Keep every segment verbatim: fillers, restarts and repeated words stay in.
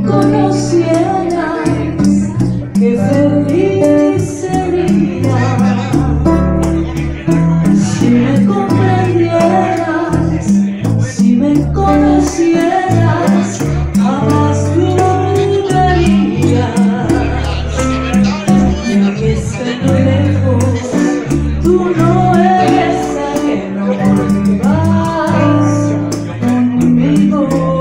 conocieras, qué feliz sería. Si me comprendieras, si me conocieras, jamás dudarías. Y aunque esté muy lejos, tú no eres ajeno porque vas conmigo.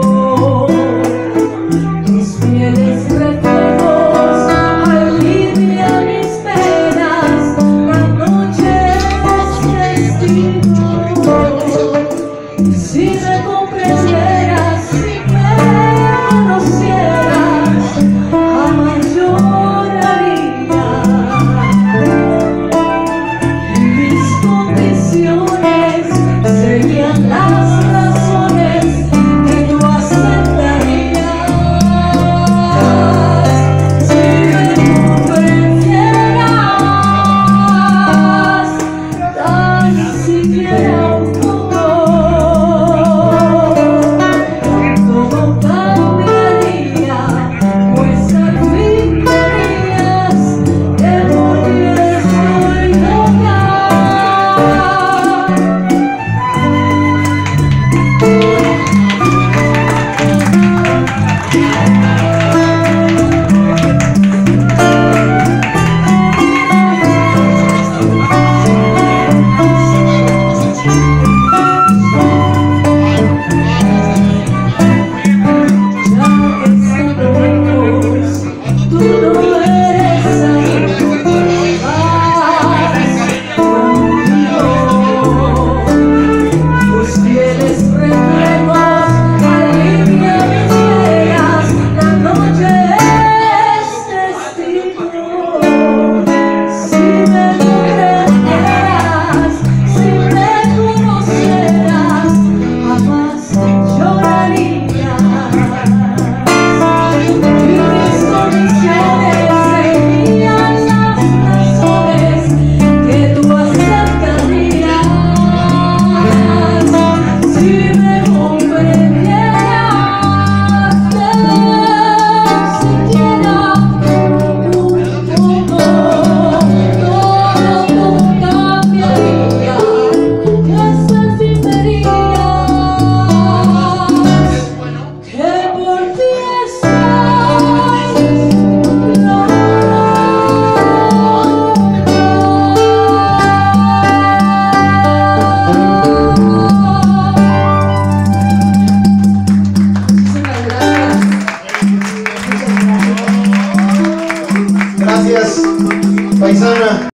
Tus fieles reflejos alivian mis penas, la noche es testigo. Si me comprendieras, si me conocieras, jamás lloraría. Mis condiciones serían las razones que tú aceptarías. Si me comprendieras, tan siquiera un poco, todo cambiaría, pues al fin verías que por ti estoy loca. Tú no eres ajeno, vas conmigo. Tus fieles reflejos alivian mis penas, la noche es testigo. Si me comprendieras, si me conocieras, jamás llorarías. Mis condiciones serían las razones que tú aceptarías. Si me comprendieras, tan siquiera un poco, todo cambiaría, y hasta el fin verías que por ti estoy loca. Muchísimas gracias. Gracias, paisana.